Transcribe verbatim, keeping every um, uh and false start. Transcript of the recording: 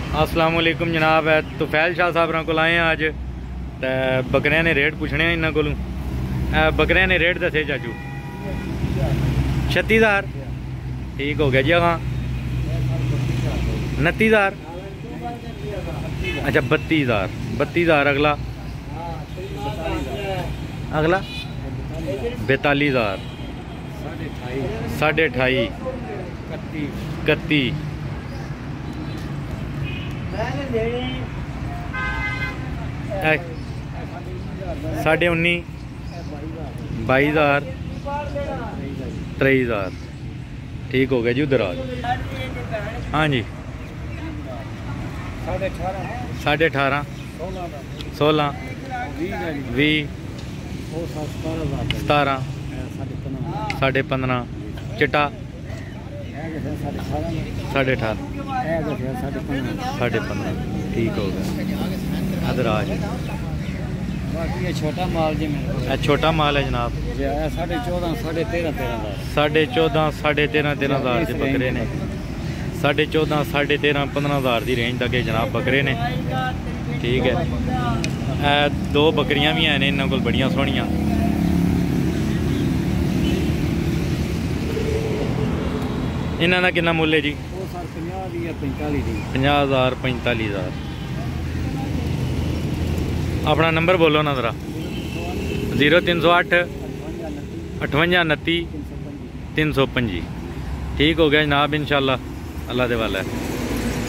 अस्सलाम वालेकुम जनाब। है तुफैल शाह साहब को आए हैं अज तो बकरियां ने रेट पुछने इन्हों को। बकरियां ने रेट दसे चाचू छत्ती हज़ार ठीक हो गया जी। हाँ उनती हज़ार अच्छा बत्ती हज़ार बत्ती हज़ार अगला अगला बैताली हज़ार साढ़े अठाई इकती साढ़े उन्नी बाई हज़ार त्रेई हज़ार ठीक हो गया जी। उधर आ हाँ जी साढ़े अठारह सोलह भी सतारह साढ़े पंद्रह चिट्टा साढ़े अठारह साढ़े पंद्रह ठीक हो गया। अदर आज छोटा माल जी छोटा माल है जनाब साढ़े चौदह साढ़े तेरह तेरह साढ़े चौदह साढ़े तेरह तेरह हज़ार के बकरे ने। साढ़े चौदह साढ़े तेरह पंद्रह हज़ार की रेंज तक जनाब बकरे ने ठीक है। ए, दो बकरियां भी हैं इन्होंने को बड़िया सोहनिया। इन्हों का कितना मुल है जी? पचास हज़ार पैंताली हज़ार। अपना नंबर बोलो ना जरा। जीरो तीन सौ अठ अठवंजा उनती तीन सौ पंजी ठीक हो गया जनाब। इंशाअल्लाह अल्लाह दे वाला है।